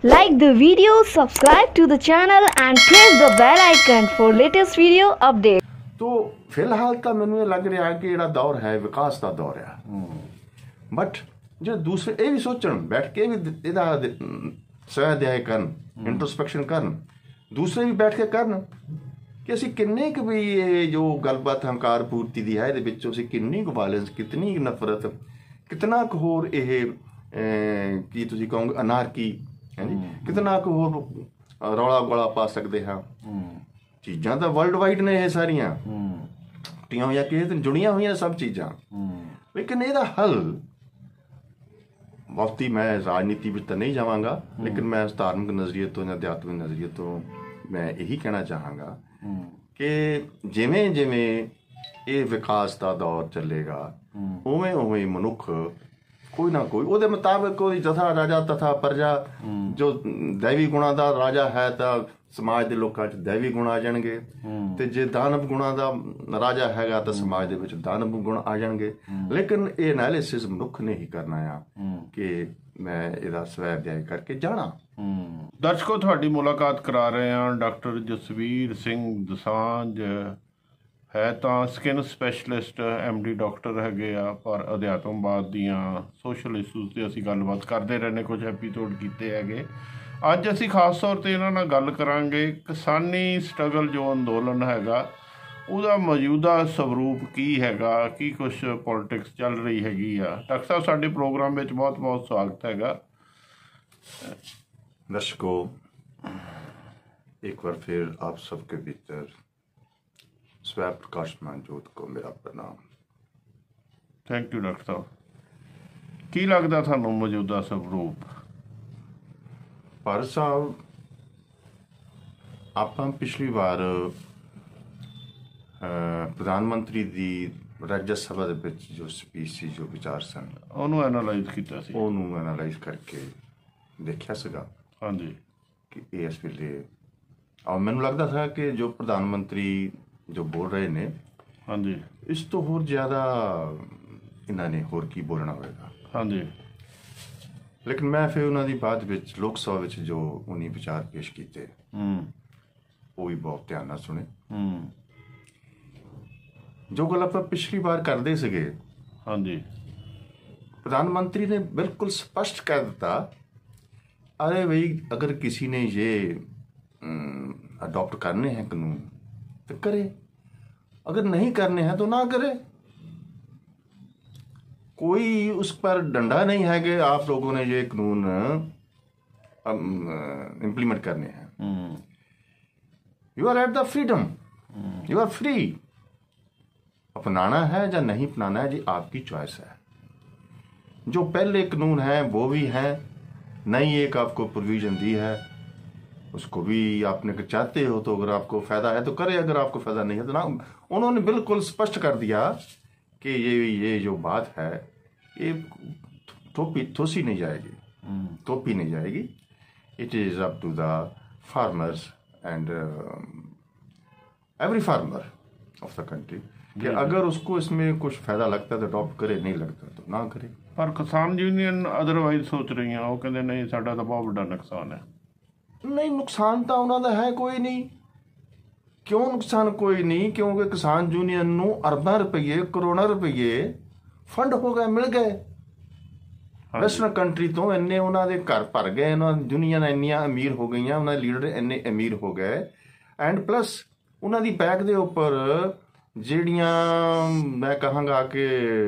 Like the video, subscribe to the channel and press the bell icon for latest video updates. तो फिलहाल तो मैनू ये लग रहा है कि ਜਿਹੜਾ ਦੌਰ ਹੈ ਵਿਕਾਸ ਦਾ ਦੌਰ ਹੈ ਬਟ ਜੇ ਦੂਸਰੇ ਇਹ ਵੀ ਸੋਚਣ ਬੈਠ ਕੇ ਵੀ ਇਹਦਾ ਸਵੈ ਅਧਿਆਇ ਕਰਨ ਇੰਟਰੋਸਪੈਕਸ਼ਨ ਕਰਨ ਦੂਸਰੇ ਵੀ ਬੈਠ ਕੇ ਕਰਨ ਕਿ ਅਸੀਂ ਕਿੰਨੇ ਕੁ ਵੀ ਇਹ ਜੋ ਗੱਲਬਾਤ ਹੰਕਾਰ ਪੂਰਤੀ ਦੀ ਹੈ ਇਹਦੇ ਵਿੱਚ ਅਸੀਂ ਕਿੰਨੀ ਕੁ ਵਾਇਲੈਂਸ ਕਿਤਨੀ ਨਫ਼ਰਤ ਕਿਤਨਾ ਕੁ ਹੋਰ ਇਹ ਕੀ ਤੁਸੀਂ ਕਹੋਗੇ ਅਨਾਰਕੀ ਹੈ ਜੀ ਕਿਤਨਾ ਕੁ ਹੋਰ ਰੌਲਾ ਗੋਲਾ ਪਾ ਸਕਦੇ ਹਾਂ ਚੀਜ਼ਾਂ ਤਾਂ ਵਰਲਡ ਵਾਈਡ ਨੇ ਇਹ ਸਾਰੀਆਂ ਟੁੱਟੀਆਂ ਹੋਈਆਂ ਕਿਸੇ ਦਿਨ ਜੁੜੀਆਂ ਹੋਈਆਂ ਸਭ ਚੀਜ਼ਾਂ ਲੇਕਿਨ ਇਹਦਾ ਹੱਲ ਬਹੁਤੀ ਮੈਂ ਰਾਜਨੀਤੀ ਵਿੱਚ ਤਾਂ ਨਹੀਂ ਜਾਵਾਂਗਾ ਲੇਕਿਨ ਮੈਂ ਧਾਰਮਿਕ ਨਜ਼ਰੀਏ ਤੋਂ ਜਾਂ ਅਧਿਆਤਮਿਕ ਨਜ਼ਰੀਏ ਤੋਂ ਮੈਂ ਇਹੀ ਕਹਿਣਾ ਚਾਹਾਂਗਾ ਕਿ ਜਿਵੇਂ ਜਿਵੇਂ ਇਹ ਵਿਕਾਸ ਦਾ ਦੌਰ ਚੱਲੇਗਾ ਉਵੇਂ ਉਵੇਂ ਮਨੁੱਖ ਕੋਈ ਨਾ ਕੋਈ ਉਹਦੇ ਮੁਤਾਬਕ ਉਹਦੀ ਜਥਾ ਰਾਜਾ ਤਥਾ ਪ੍ਰਜਾ ਜੋ ਦੈਵੀ ਗੁਣਾਂ ਦਾ ਰਾਜਾ ਹੈ ਤਾਂ ਸਮਾਜ ਦੇ ਲੋਕਾਂ 'ਚ ਦੈਵੀ ਗੁਣ ਆ ਜਾਣਗੇ ਤੇ ਜੇ ਦਾਨਵ ਗੁਣਾਂ ਦਾ ਰਾਜਾ ਹੈਗਾ ਤਾਂ ਸਮਾਜ ਦੇ ਵਿੱਚ ਦਾਨਵ ਗੁਣ ਆ ਜਾਣਗੇ ਲੇਕਿਨ ਇਹ ਐਨਾਲਿਸਿਸ ਮਨੁੱਖ ਨੇ ਹੀ ਕਰਨਾ ਆ ਕਿ ਮੈਂ ਇਹਦਾ ਸਵੈ ਅਧਿਆਇ ਕਰਕੇ ਜਾਣਾ। ਦਰਸ਼ਕੋ ਤੁਹਾਡੀ ਮੁਲਾਕਾਤ ਕਰਾ ਰਹੇ ਹਾਂ ਡਾਕਟਰ ਜਸਵੀਰ ਸਿੰਘ ਦੋਸਾਂਝ ਹੈ ਤਾਂ ਸਕਿਨ ਸਪੈਸ਼ਲਿਸਟ MD ਡਾਕਟਰ ਹੈਗੇ ਆ ਪਰ ਅਧਿਆਤਮਵਾਦ ਦੀਆਂ ਸੋਸ਼ਲ ਇਸ਼ੂਜ਼ 'ਤੇ ਅਸੀਂ ਗੱਲਬਾਤ ਕਰਦੇ ਰਹਿੰਦੇ ਕੁਝ ਐਪੀਸੋਡ ਕੀਤੇ ਹੈਗੇ। ਅੱਜ ਅਸੀਂ ਖਾਸ ਤੌਰ 'ਤੇ ਇਹਨਾਂ ਨਾਲ ਗੱਲ ਕਰਾਂਗੇ ਕਿਸਾਨੀ ਸਟਰਗਲ ਜੋ ਅੰਦੋਲਨ ਹੈਗਾ ਉਹਦਾ ਮੌਜੂਦਾ ਸਵਰੂਪ ਕੀ ਹੈਗਾ ਕੀ ਕੁਛ ਪੋਲੀਟਿਕਸ ਚੱਲ ਰਹੀ ਹੈਗੀ ਆ। ਡਾਕਟਰ ਸਾਹਿਬ ਸਾਡੇ ਪ੍ਰੋਗਰਾਮ ਵਿੱਚ ਬਹੁਤ ਬਹੁਤ ਸਵਾਗਤ ਹੈਗਾ। दर्शकों एक बार फिर आप सबके भीतर स्वै प्रकाशमान ज्योत को मेरा प्रणाम। ਥੈਂਕ ਯੂ ਡਾਕਟਰ ਸਾਹਿਬ। ਕੀ ਲੱਗਦਾ ਤੁਹਾਨੂੰ ਮੌਜੂਦਾ ਸਵਰੂਪ? ਭਾਰਤ ਸਾਹਿਬ ਆਪਾਂ ਪਿਛਲੀ ਵਾਰ ਪ੍ਰਧਾਨ ਮੰਤਰੀ ਦੀ ਰਾਜ ਸਭਾ ਦੇ ਵਿੱਚ ਜੋ ਸਪੀਚ ਸੀ ਜੋ ਵਿਚਾਰ ਸਨ ਉਹਨੂੰ ਐਨਾਲਾਈਜ਼ ਕੀਤਾ ਸੀ ਉਹਨੂੰ ਐਨਾਲਾਈਜ਼ ਕਰਕੇ ਦੇਖਿਆ ਸੀਗਾ ਹਾਂਜੀ ਕਿ ਇਸ ਵੇਲੇ ਔਰ ਮੈਨੂੰ ਲੱਗਦਾ ਸੀ ਕਿ ਜੋ ਪ੍ਰਧਾਨ ਮੰਤਰੀ ਜੋ ਬੋਲ ਰਹੇ ਨੇ ਹਾਂਜੀ ਇਸ ਤੋਂ ਹੋਰ ਜ਼ਿਆਦਾ ਇਹਨਾਂ ਨੇ ਹੋਰ ਕੀ ਬੋਲਣਾ ਹੋਵੇਗਾ ਹਾਂਜੀ ਲੇਕਿਨ ਮੈਂ ਫਿਰ ਉਹਨਾਂ ਦੀ ਬਾਅਦ ਵਿੱਚ ਲੋਕ ਸਭਾ ਵਿੱਚ ਜੋ ਉਹਨੇ ਵਿਚਾਰ ਪੇਸ਼ ਕੀਤੇ ਉਹ ਵੀ ਬਹੁਤ ਧਿਆਨ ਨਾਲ ਸੁਣੇ ਜੋ ਗੱਲ ਆਪਾਂ ਪਿਛਲੀ ਵਾਰ ਕਰਦੇ ਸੀਗੇ ਹਾਂਜੀ प्रधान मंत्री ने बिल्कुल स्पष्ट कह दिया अरे भाई अगर किसी ने ये अडॉप्ट करने हैं कानून तो करे अगर नहीं करने हैं तो ना करे कोई उस पर डंडा नहीं है कि आप लोगों ने ये कानून इम्प्लीमेंट करने हैं। You are at the freedom you are free अपनाना है या नहीं अपनाना है जी आपकी चॉइस है। जो पहले कानून है वो भी है नई एक आपको प्रोविजन दी है उसको भी आपने चाहते हो तो अगर आपको फ़ायदा है तो करे अगर आपको फ़ायदा नहीं है तो ना। उन्होंने बिल्कुल स्पष्ट कर दिया कि ये जो बात है ये थोसी नहीं जाएगी थोपी नहीं जाएगी। It is up to the farmers and every farmer of the country कि अगर उसको इसमें कुछ फ़ायदा लगता है तो अडॉप्ट करे नहीं लगता तो ना करे। ਪਰ ਕਿਸਾਨ ਯੂਨੀਅਨ ਅਦਰਵਾਈਜ਼ ਸੋਚ ਰਹੀਆਂ ਉਹ ਕਹਿੰਦੇ ਨਹੀਂ ਸਾਡਾ ਤਾਂ ਬਹੁਤ ਵੱਡਾ ਨੁਕਸਾਨ ਹੈ। नहीं नुकसान तो उन्होंने है कोई नहीं क्यों नुकसान कोई नहीं क्योंकि किसान यूनियन ਨੂੰ अरबां रुपये करोड़ां रुपये फंड हो गए मिल गए ਵੈਸਟਰਨ ਕੰਟਰੀ ਤੋਂ ਇੰਨੇ ਉਹਨਾਂ ਦੇ ਘਰ ਭਰ ਗਏ ਉਹਨਾਂ ਦੁਨੀਆ ਇੰਨੀਆਂ ਅਮੀਰ ਹੋ ਗਈਆਂ ਉਹਨਾਂ ਦੇ ਲੀਡਰ ਇੰਨੇ ਅਮੀਰ ਹੋ ਗਏ ਐਂਡ ਪਲੱਸ ਉਹਨਾਂ ਦੀ ਬੈਕ ਦੇ ਉੱਪਰ ਜਿਹੜੀਆਂ ਮੈਂ ਕਹਾਂਗਾ ਕਿ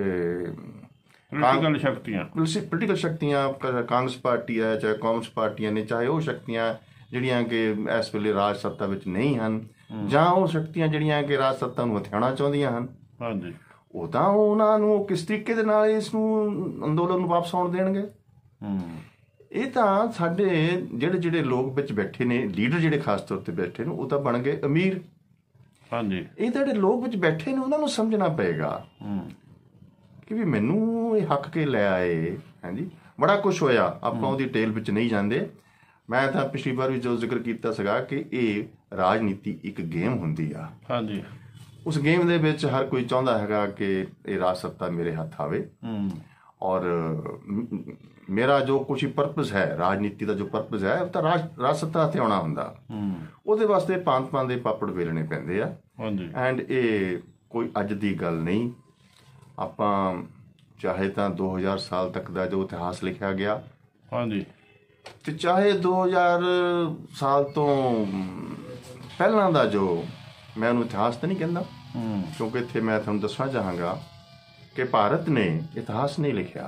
ਪੋਲੀਟੀਕਲ ਸ਼ਕਤੀਆਂ ਕਾਂਗਰਸ ਪਾਰਟੀ ਹੈ ਚਾਹੇ ਕਾਂਗਰਸ ਪਾਰਟੀਆਂ ਨੇ ਚਾਹੇ ਉਹ ਸ਼ਕਤੀਆਂ ਜਿਹੜੀਆਂ ਕਿ ਇਸ ਵੇਲੇ ਰਾਜ ਸੱਤਾ ਵਿੱਚ ਨਹੀਂ ਹਨ ਜਾਂ ਉਹ ਸ਼ਕਤੀਆਂ ਜਿਹੜੀਆਂ ਕਿ ਰਾਜ ਸੱਤਾ ਨੂੰ ਹਥਿਆਉਣਾ ਚਾਹੁੰਦੀਆਂ ਹਨ ਹਾਂਜੀ ਉਹ ਤਾਂ ਉਹਨਾਂ ਨੂੰ ਕਿਸ ਤਰੀਕੇ ਦੇ ਨਾਲ ਇਸ ਨੂੰ ਅੰਦੋਲਨ ਨੂੰ ਵਾਪਸ ਆਉਣ ਦੇਣਗੇ। ਇਹ ਤਾਂ ਸਾਡੇ ਜਿਹੜੇ ਲੋਕ ਵਿੱਚ ਬੈਠੇ ਨੇ ਲੀਡਰ ਜਿਹੜੇ ਖਾਸ ਤੌਰ ਤੇ ਬੈਠੇ ਨੇ ਉਹ ਤਾਂ ਬਣ ਗਏ ਅਮੀਰ ਹਾਂਜੀ ਇਹ ਤਾਂ ਜਿਹੜੇ ਲੋਕ ਵਿੱਚ ਬੈਠੇ ਨੇ ਉਹਨਾਂ ਨੂੰ ਸਮਝਣਾ ਪਏਗਾ ਕਿ ਵੀ ਮੈਨੂੰ ਇਹ ਹੱਕ ਕੇ ਲੈ ਆਏ ਹਾਂਜੀ ਬੜਾ ਕੁਛ ਹੋਇਆ ਆਪਾਂ ਉਹਦੀ ਟੇਲ ਵਿੱਚ ਨਹੀਂ ਜਾਂਦੇ। ਮੈਂ ਤਾਂ ਪਿਛਲੀ ਵਾਰ ਵੀ ਜੋ ਜ਼ਿਕਰ ਕੀਤਾ ਸੀਗਾ ਕਿ ਇਹ ਰਾਜਨੀਤੀ ਇੱਕ ਗੇਮ ਹੁੰਦੀ ਆ ਹਾਂਜੀ ਉਸ ਗੇਮ ਦੇ ਵਿੱਚ ਹਰ ਕੋਈ ਚਾਹੁੰਦਾ ਹੈਗਾ ਕਿ ਇਹ ਰਾਜ ਸੱਤਾ ਮੇਰੇ ਹੱਥ ਆਵੇ ਔਰ ਮੇਰਾ ਜੋ ਕੁਛ ਪਰਪਸ ਹੈ, ਰਾਜਨੀਤੀ ਦਾ ਜੋ ਪਰਪਸ ਹੈ, ਉਹ ਤਾਂ ਰਾਜ ਸੱਤਾ ਤੇ ਆਉਣਾ ਹੁੰਦਾ। ਉਹਦੇ ਵਾਸਤੇ ਭਾਂਤ ਦੇ ਪਾਪੜ ਵੇਲਣੇ ਪੈਂਦੇ ਆ। ਐਂਡ ਇਹ ਕੋਈ ਅੱਜ ਦੀ ਗੱਲ ਨਹੀਂ। ਆਪਾਂ ਚਾਹੇ ਤਾਂ 2000 ਸਾਲ ਤੱਕ ਦਾ ਜੋ ਇਤਿਹਾਸ ਲਿਖਿਆ ਗਿਆ, ਤੇ ਚਾਹੇ 2000 ਸਾਲ ਤੋਂ ਪਹਿਲਾਂ ਦਾ ਜੋ, ਮੈਂ ਉਹਨੂੰ ਇਤਿਹਾਸ ਤਾਂ ਨਹੀਂ ਕਹਿੰਦਾ, ਕਿਉਂਕਿ ਇੱਥੇ ਮੈਂ ਤੁਹਾਨੂੰ ਦੱਸਣਾ ਚਾਹਾਂਗਾ ਕਿ ਭਾਰਤ ਨੇ ਇਤਿਹਾਸ ਨਹੀਂ ਲਿਖਿਆ।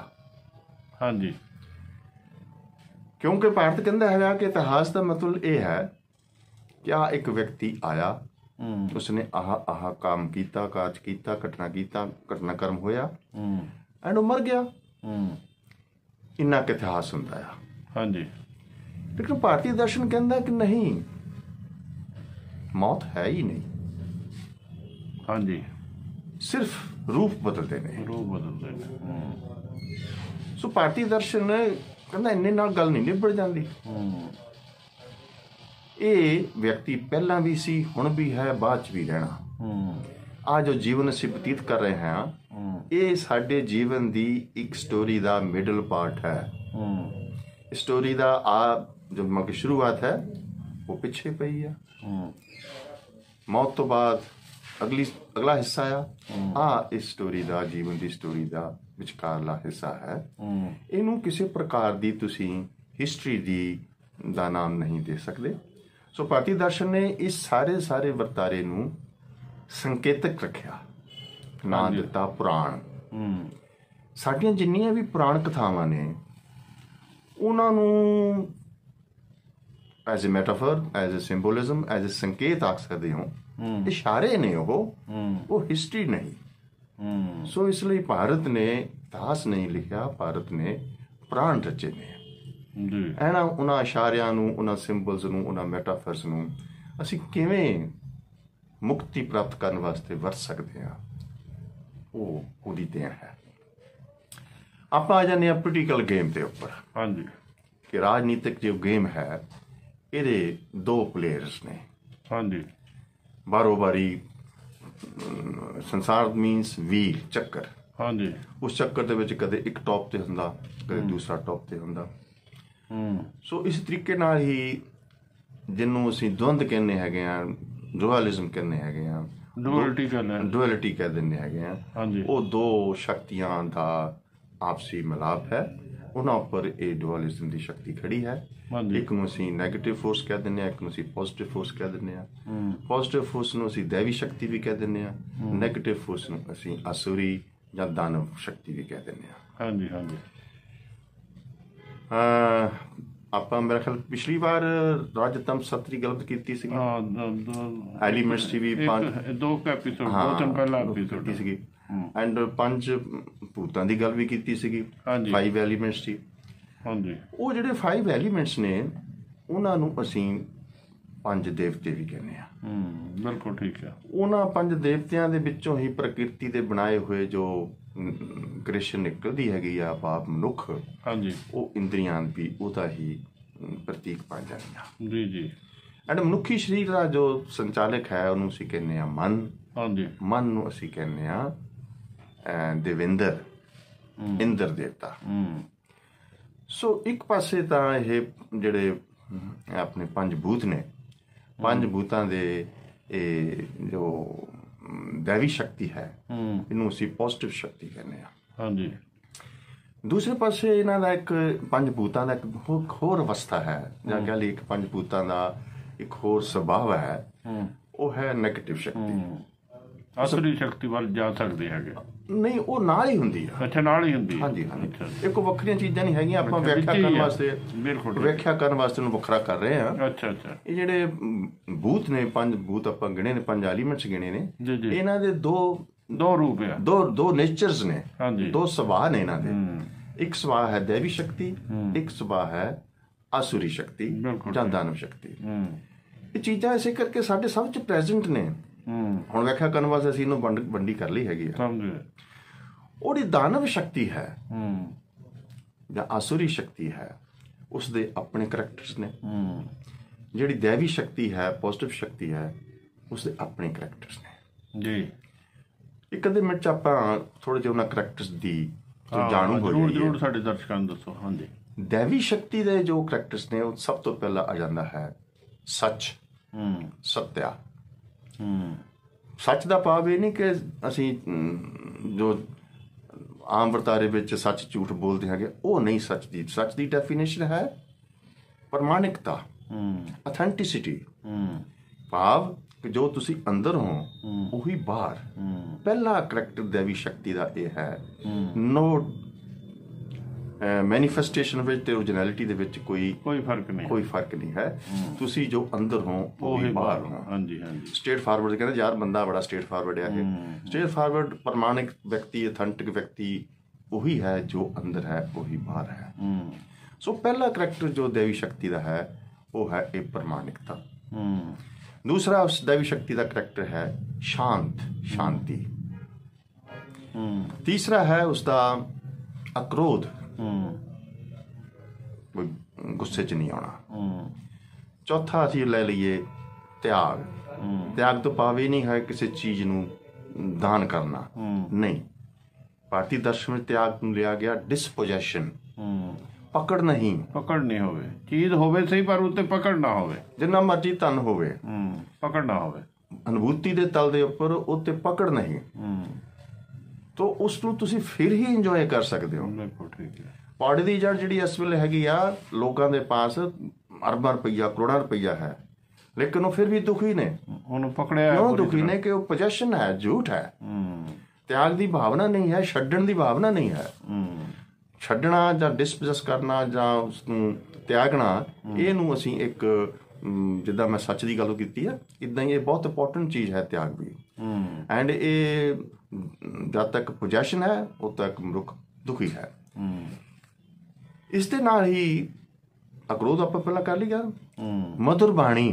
ਕਿਉਂਕਿ ਭਾਰਤ ਕਹਿੰਦਾ ਹੈਗਾ ਕਿ ਇਤਿਹਾਸ ਦਾ ਮਤਲਬ ਇਹ ਹੈ ਕਿ ਆਹ ਇੱਕ ਵਿਅਕਤੀ ਆਇਆ, ਉਸਨੇ ਆਹ ਕੰਮ ਕੀਤਾ, ਕਾਜ ਕੀਤਾ, ਘਟਨਾਕ੍ਰਮ ਹੋਇਆ, ਐਂਡ ਉਹ ਮਰ ਗਿਆ। ਇੰਨਾ ਕੁ ਇਤਿਹਾਸ ਹੁੰਦਾ ਆ। ਲੇਕਿਨ ਭਾਰਤੀ ਦਰਸ਼ਨ ਕਹਿੰਦਾ ਕਿ ਨਹੀਂ, ਮੌਤ ਹੈ ਹੀ ਨਹੀਂ, ਸਿਰਫ ਰੂਪ ਬਦਲਦੇ ਨੇ। ਸੋ ਭਾਰਤੀ ਦਰਸ਼ਨ ਕਹਿੰਦਾ ਇੰਨੇ ਨਾਲ ਗੱਲ ਨਹੀਂ ਨਿਬੜ ਜਾਂਦੀ। ਇਹ ਵਿਅਕਤੀ ਪਹਿਲਾਂ ਵੀ ਸੀ, ਹੁਣ ਵੀ ਹੈ, ਬਾਅਦ ਚ ਵੀ ਰਹਿਣਾ। ਆ ਜੋ ਜੀਵਨ ਅਸੀਂ ਬਤੀਤ ਕਰ ਰਹੇ ਹਾਂ, ਇਹ ਸਾਡੇ ਜੀਵਨ ਦੀ ਇੱਕ ਸਟੋਰੀ ਦਾ ਮਿਡਲ ਪਾਰਟ ਹੈ। ਸਟੋਰੀ ਦਾ ਜੋ ਮਤਲਬ ਸ਼ੁਰੂਆਤ ਹੈ ਉਹ ਪਿੱਛੇ ਪਈ ਆ। ਮੌਤ ਤੋਂ ਬਾਅਦ ਅਗਲਾ ਹਿੱਸਾ ਆ ਇਸ ਸਟੋਰੀ ਦਾ, ਜੀਵਨ ਦੀ ਸਟੋਰੀ ਦਾ ਵਿਚਕਾਰਲਾ ਹਿੱਸਾ ਹੈ। ਇਹਨੂੰ ਕਿਸੇ ਪ੍ਰਕਾਰ ਦੀ ਤੁਸੀਂ ਹਿਸਟਰੀ ਦਾ ਨਾਮ ਨਹੀਂ ਦੇ ਸਕਦੇ। ਸੋ ਭਾਰਤੀ ਦਰਸ਼ਨ ਨੇ ਇਸ ਸਾਰੇ ਵਰਤਾਰੇ ਨੂੰ ਸੰਕੇਤਕ ਰੱਖਿਆ, ਨਾਂ ਦਿੱਤਾ ਪੁਰਾਣ। ਸਾਡੀਆਂ ਜਿੰਨੀਆਂ ਵੀ ਪੁਰਾਣ ਕਥਾਵਾਂ ਨੇ, ਉਹਨਾਂ ਨੂੰ as a metaphor, as a symbolism, as a ਸੰਕੇਤ ਆਖ ਸਕਦੇ ਹੋ। ਇਸ਼ਾਰੇ ਨੇ, ਉਹ ਹਿਸਟਰੀ ਨਹੀਂ। ਸੋ ਇਸ ਲਈ ਭਾਰਤ ਨੇ ਇਤਿਹਾਸ ਨਹੀਂ ਲਿਖਿਆ, ਭਾਰਤ ਨੇ ਪੁਰਾਣ ਰਚੇ ਨੇ। ਉਹਨਾਂ ਇਸ਼ਾਰਿਆਂ ਨੂੰ, ਉਹਨਾਂ ਸਿੰਬਲਸ ਨੂੰ, ਉਹਨਾਂ ਮੈਟਾਫਰਸ ਨੂੰ ਅਸੀਂ ਕਿਵੇਂ ਮੁਕਤੀ ਪ੍ਰਾਪਤ ਕਰਨ ਵਾਸਤੇ ਵਰਤ ਸਕਦੇ ਹਾਂ, ਉਹਦੀ ਦੇਣ ਹੈ। ਆਪਾਂ ਆ ਜਾਂਦੇ ਹਾਂ ਪੋਲੀਟੀਕਲ ਗੇਮ ਦੇ ਉੱਪਰ। ਕਿ ਰਾਜਨੀਤਿਕ ਜੋ ਗੇਮ ਹੈ, ਇਹਦੇ ਦੋ ਪਲੇਅਰਸ ਨੇ। ਬਾਰੋ ਬਾਰੀ ਸੰਸਾਰ ਮੀਨਸ ਵੀਲ, ਚੱਕਰ। ਉਸ ਚੱਕਰ ਦੇ ਵਿੱਚ ਕਦੇ ਇੱਕ ਟੌਪ ਤੇ ਹੁੰਦਾ, ਕਦੇ ਦੂਸਰਾ ਟੌਪ ਤੇ ਹੁੰਦਾ। ਸੋ ਇਸ ਤਰੀਕੇ ਨਾਲ ਹੀ ਜਿਹਨੂੰ ਅਸੀਂ ਦਵੰਦ ਕਹਿੰਦੇ ਹੈਗੇ ਆ, ਡੁਅਲਿਜ਼ਮ ਕਹਿੰਦੇ ਹੈਗੇ ਆ, ਡੁਅਲਿਟੀ ਕਹਿ ਦਿੰਦੇ ਹੈਗੇ ਆ, ਉਹ ਦੋ ਸ਼ਕਤੀਆਂ ਦਾ ਆਪਸੀ ਮਿਲਾਪ ਹੈ। ਉਹਨਾਂ ਉੱਪਰ ਇਹ ਡੁਅਲਿਜ਼ਮ ਦੀ ਸ਼ਕਤੀ ਖੜੀ ਹੈ। ਇੱਕ ਨੂੰ ਅਸੀਂ ਨੈਗੇਟਿਵ ਫੋਰਸ ਕਹਿ ਦਿੰਦੇ ਹਾਂ, ਇੱਕ ਨੂੰ ਅਸੀਂ ਪੋਜ਼ਿਟਿਵ ਫੋਰਸ ਕਹਿ ਦਿੰਦੇ ਹਾਂ। ਪੋਜ਼ਿਟਿਵ ਫੋਰਸ ਨੂੰ ਅਸੀਂ ਦੈਵੀ ਸ਼ਕਤੀ ਵੀ ਕਹਿ ਦਿੰਦੇ ਹਾਂ, ਨੈਗੇਟਿਵ ਫੋਰਸ ਨੂੰ ਅਸੀਂ ਅਸੁਰੀ ਜਾਂ ਦਾਨਵ ਸ਼ਕਤੀ ਵੀ ਕਹਿ ਦਿੰਦੇ ਹਾਂ। ਆਪਾਂ ਮੇਰੇ ਖਿਆਲ ਪਿਛਲੀ ਵਾਰ ਰਾਜਤਮ ਸੱਤ ਦੀ ਗੱਲ ਕੀਤੀ ਸੀ। ਐਲੀਮੈਂਟਸ ਦੀ ਵੀ 2 ਐਪੀਸੋਡ ਸੀਗੀ, ਐਂਡ 5 ਭੂਤਾਂ ਦੀ ਗੱਲ ਵੀ ਕੀਤੀ ਸੀਗੀ, 5 ਐਲੀਮੈਂਟਸ ਦੀ। ਉਹ ਜਿਹੜੇ 5 ਐਲੀਮੈਂਟਸ ਨੇ, ਉਹਨਾਂ ਨੂੰ ਅਸੀਂ 5 ਦੇਵਤੇ ਵੀ ਕਹਿੰਦੇ ਆ। ਬਿਲਕੁਲ ਠੀਕ ਹੈ। ਉਹਨਾਂ 5 ਦੇਵਤਿਆਂ ਦੇ ਵਿੱਚੋਂ ਹੀ ਪ੍ਰਕਿਰਤੀ ਦੇ ਬਣਾਏ ਹੋਏ ਜੋ ਕ੍ਰਿਸ਼ਨ ਨਿਕਲਦੀ ਹੈਗੀ ਆ, ਪਾਪ ਮਨੁੱਖ, ਉਹ ਇੰਦਰੀਆਂ ਵੀ ਉਹਦਾ ਹੀ ਪ੍ਰਤੀਕ ਬਣ ਜਾਂਦੀਆਂ। ਐਂਡ ਮਨੁੱਖੀ ਸਰੀਰ ਦਾ ਜੋ ਸੰਚਾਲਕ ਹੈ, ਉਹਨੂੰ ਅਸੀਂ ਕਹਿੰਦੇ ਆ ਮਨ। ਮਨ ਨੂੰ ਅਸੀਂ ਕਹਿੰਦੇ ਆ ਦੇਵਿੰਦਰ, ਇੰਦਰ ਦੇਵਤਾ। ਸੋ ਇੱਕ ਪਾਸੇ ਤਾਂ ਇਹ ਜਿਹੜੇ ਆਪਣੇ 5 ਭੂਤ ਨੇ, 5 ਭੂਤਾਂ ਦੇ ਇਹ ਜੋ ਦੈਵੀ ਸ਼ਕਤੀ ਹੈ, ਇਹਨੂੰ ਅਸੀਂ ਪੋਜ਼ਿਟਿਵ ਸ਼ਕਤੀ ਕਹਿੰਦੇ ਆ। ਦੂਸਰੇ ਪਾਸੇ ਇਹਨਾਂ ਦਾ ਇੱਕ 5 ਭੂਤਾਂ ਦਾ ਇੱਕ ਹੋਰ ਅਵਸਥਾ ਹੈ, ਜਾਂ ਕਹਿ ਲਈ ਇੱਕ 5 ਭੂਤਾਂ ਦਾ ਇੱਕ ਹੋਰ ਸੁਭਾਅ ਹੈ, ਉਹ ਹੈ ਨੈਗੇਟਿਵ ਸ਼ਕਤੀ। ਅਸਲੀ ਸ਼ਕਤੀ ਵੱਲ ਜਾ ਸਕਦੇ ਹੈਗੇ ਨਹੀਂ, ਉਹ ਨਾਲ ਹੀ ਹੁੰਦੀ ਆ। ਅੱਛਾ, ਨਾਲ ਹੀ ਹੁੰਦੀ। ਹਾਂਜੀ। ਇੱਕ ਵੱਖਰੀਆਂ ਚੀਜ਼ਾਂ ਨਹੀਂ ਹੈਗੀਆਂ। ਆਪਾਂ ਵਿਆਖਿਆ ਕਰਨ ਵਾਸਤੇ ਉਹਨੂੰ ਵੱਖਰਾ ਕਰ ਰਹੇ ਹਾਂ। ਇਹ ਜਿਹੜੇ ਭੂਤ ਨੇ, 5 ਭੂਤ ਆਪਾਂ ਗਿਣੇ ਨੇ, 5 ਐਲੀਮੈਂਟਸ ਗਿਣੇ ਨੇ, ਇਹਨਾਂ ਦੇ ਦੋ ਰੂਪ ਆ, ਦੋ ਨੇਚਰਸ ਨੇ, 2 ਸੁਭਾਅ ਨੇ ਇਹਨਾਂ ਦੇ। ਇੱਕ ਸੁਭਾਅ ਹੈ ਦੇਵੀ ਸ਼ਕਤੀ, ਇੱਕ ਸੁਭਾਅ ਹੈ ਆਸੁਰੀ ਸ਼ਕਤੀ ਜਾਂ ਦਾਨਵ ਸ਼ਕਤੀ। ਇਹ ਚੀਜ਼ਾਂ ਇਸੇ ਕਰਕੇ ਸਾਡੇ ਸਭ ਚ ਪ੍ਰੈਜ਼ੈਂਟ ਨੇ। ਹੁਣ ਵਿਆਖਿਆ ਕਰਨ ਵਾਸਤੇ ਅਸੀਂ ਇਹਨੂੰ ਵੰਡੀ ਕਰ ਲਈ ਹੈਗੀ ਆ। ਉਹਦੀ ਦਾਨਵ ਸ਼ਕਤੀ ਹੈ ਜਾਂ ਆਸੁਰੀ ਸ਼ਕਤੀ ਹੈ, ਉਸਦੇ ਆਪਣੇ ਕਰੈਕਟਰਸ ਨੇ। ਜਿਹੜੀ ਦੇਵੀ ਸ਼ਕਤੀ ਹੈ, ਪੋਜ਼ਿਟਿਵ ਸ਼ਕਤੀ ਹੈ, ਉਸਦੇ ਆਪਣੇ ਕਰੈਕਟਰਸ ਨੇ। ਇੱਕ ਅੱਧੇ ਮਿੰਟ 'ਚ ਆਪਾਂ ਥੋੜੇ ਜਿਹੇ ਉਹਨਾਂ ਕਰੈਕਟਰਸ ਦੀ ਤੋਂ ਜਾਣੂ ਹੋ ਜਾਈਏ। ਜ਼ਰੂਰ ਸਾਡੇ ਦਰਸ਼ਕਾਂ ਨੂੰ ਦੱਸੋ। ਹਾਂਜੀ, ਦੇਵੀ ਸ਼ਕਤੀ ਦੇ ਜੋ ਕਰੈਕਟਰਸ ਨੇ ਉਹ ਸਭ ਤੋਂ ਪਹਿਲਾਂ ਆ ਜਾਂਦਾ ਹੈ ਸੱਚ, ਸੱਤਿਆ। ਸੱਚ ਦਾ ਭਾਵ ਇਹ ਨਹੀਂ ਕਿ ਅਸੀਂ ਜੋ ਆਮ ਵਰਤਾਰੇ ਵਿੱਚ ਸੱਚ ਝੂਠ ਬੋਲਦੇ ਹੈਗੇ, ਉਹ ਨਹੀਂ। ਸੱਚ ਦੀ ਡੈਫੀਨੇਸ਼ਨ ਹੈ ਪ੍ਰਮਾਣਿਕਤਾ, ਅਥੈਂਟਿਸਿਟੀ। ਭਾਵ ਕਿ ਜੋ ਤੁਸੀਂ ਅੰਦਰ ਹੋ ਉਹੀ ਬਾਹਰ। ਪਹਿਲਾ ਕਰੈਕਟਰ ਦੇਵੀ ਸ਼ਕਤੀ ਦਾ ਇਹ ਹੈ। ਨੋ ਮੈਨੀਫੈਸਟੇਸ਼ਨ ਵਿੱਚ ਤੇ ਓਰੀਜਨੈਲਿਟੀ ਦੇ ਵਿੱਚ ਕੋਈ ਫਰਕ ਨਹੀਂ ਹੈ। ਤੁਸੀਂ ਜੋ ਅੰਦਰ ਹੋ ਉਹੀ ਬਾਹਰ ਹੋ। ਹਾਂਜੀ, ਸਟੇਟ ਫਾਰਵਰਡ ਕਹਿੰਦੇ ਯਾਰ ਬੰਦਾ ਬੜਾ ਸਟੇਟ ਫਾਰਵਰਡ ਹੈ। ਇਹ ਸਟੇਟ ਫਾਰਵਰਡ ਪ੍ਰਮਾਣਿਕ ਵਿਅਕਤੀ, ਅਥੈਂਟਿਕ ਵਿਅਕਤੀ ਉਹੀ ਹੈ ਜੋ ਅੰਦਰ ਹੈ ਉਹੀ ਬਾਹਰ ਹੈ। ਸੋ ਪਹਿਲਾ ਕਰੈਕਟਰ ਜੋ ਦੇਵੀ ਸ਼ਕਤੀ ਦਾ ਹੈ ਉਹ ਹੈ ਇਹ ਪ੍ਰਮਾਣਿਕਤਾ। ਦੂਸਰਾ ਉਸ ਦੇਵੀ ਸ਼ਕਤੀ ਦਾ ਕਰੈਕਟਰ ਹੈ ਸ਼ਾਂਤੀ। ਤੀਸਰਾ ਹੈ ਉਸਦਾ ਅਕਰੋਧ, ਕੋਈ ਗੁੱਸੇ 'ਚ ਨਹੀਂ ਆਉਣਾ। ਚੌਥਾ ਅਸੀਂ ਲੈ ਲਈਏ ਤਿਆਗ ਤੋਂ ਭਾਵ ਇਹ ਨਹੀਂ ਹੈ ਕਿਸੇ ਚੀਜ਼ ਨੂੰ ਦਾਨ ਕਰਨਾ, ਨਹੀਂ। ਭਾਰਤੀ ਦਰਸ਼ਨ ਵਿੱਚ ਤਿਆਗ ਨੂੰ ਲਿਆ ਗਿਆ ਡਿਸਪੋਜੈਸ਼ਨ, ਪਕੜ ਨਹੀਂ ਹੋਵੇ। ਚੀਜ਼ ਹੋਵੇ ਸਹੀ ਪਰ ਉੱਤੇ ਪਕੜ ਨਾ ਹੋਵੇ। ਜਿੰਨਾ ਮਰਜ਼ੀ ਧਨ ਹੋਵੇ, ਪਕੜ ਨਾ ਹੋਵੇ। ਅਨੁਭੂਤੀ ਦੇ ਤਲ ਦੇ ਉੱਪਰ ਉੱਤੇ ਪਕੜ ਨਹੀਂ, ਤਾਂ ਉਸ ਨੂੰ ਤੁਸੀਂ ਫਿਰ ਹੀ ਇੰਜੋਏ ਕਰ ਸਕਦੇ ਹੋ। ਪੌੜੇ ਦੀ ਜੜ ਜਿਹੜੀ ਇਸ ਵੇਲੇ ਹੈਗੀ ਆ, ਲੋਕਾਂ ਦੇ ਪਾਸ ਅਰਬਾਂ ਰੁਪਈਆ, ਕਰੋੜਾਂ ਰੁਪਈਆ ਹੈ, ਲੇਕਿਨ ਉਹ ਫਿਰ ਵੀ ਦੁਖੀ ਨੇ। ਉਹਨੂੰ ਪਕੜਿਆ ਕਿਉਂ ਦੁਖੀ ਨੇ? ਕਿ ਉਹ ਪੋਜੈਸ਼ਨ ਹੈ, ਝੂਠ ਹੈ। ਤਿਆਗ ਦੀ ਭਾਵਨਾ ਨਹੀਂ ਹੈ, ਛੱਡਣ ਦੀ ਭਾਵਨਾ ਨਹੀਂ ਹੈ। ਛੱਡਣਾ ਜਾਂ ਡਿਸਪੋਜੈਸ ਕਰਨਾ ਜਾਂ ਉਸਨੂੰ ਤਿਆਗਣਾ, ਇਹਨੂੰ ਅਸੀਂ ਇੱਕ ਜਿੱਦਾਂ ਮੈਂ ਸੱਚ ਦੀ ਗੱਲ ਕੀਤੀ ਹੈ, ਇੱਦਾਂ ਹੀ ਇਹ ਬਹੁਤ ਇੰਪੋਰਟੈਂਟ ਚੀਜ਼ ਹੈ ਤਿਆਗ ਵੀ। ਐਂਡ ਇਹ ਜਦ ਤੱਕ ਪੋਜੈਸ਼ਨ ਹੈ ਉਦੋਂ ਤੱਕ ਮਨੁੱਖ ਦੁਖੀ ਹੈ। ਇਸ ਦੇ ਨਾਲ ਹੀ ਅਕਰੋਧ ਆਪਾਂ ਪਹਿਲਾਂ ਕਰ ਲਿਆ। ਮਧੁਰ ਬਾਣੀ,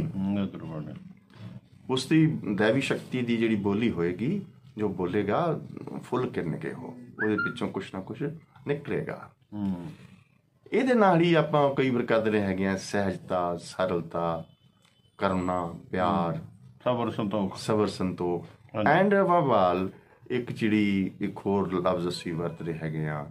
ਉਸ ਦੀ ਦੇਵੀ ਸ਼ਕਤੀ ਦੀ ਜਿਹੜੀ ਬੋਲੀ ਹੋਏਗੀ, ਜੋ ਬੋਲੇਗਾ ਫੁੱਲ ਕਿਰਨ ਕੇ ਹੋ, ਉਹਦੇ ਪਿੱਛੋਂ ਕੁਛ ਨਾ ਕੁਛ ਨਿਕਲੇਗਾ। ਇਹਦੇ ਨਾਲ ਹੀ ਆਪਾਂ ਕਈ ਵਾਰ ਕਰਦੇ ਹੈਗੇ ਆ ਸਹਿਜਤਾ, ਸਰਲਤਾ, ਕਰੁਣਾ, ਪਿਆਰ, ਸਬਰ, ਸੰਤੋਖ। ਐਂਡ ਵਾਲ ਇੱਕ ਜਿਹੜੀ ਇੱਕ ਹੋਰ ਲਫ਼ਜ਼ ਅਸੀਂ ਵਰਤਦੇ ਹੈਗੇ ਆ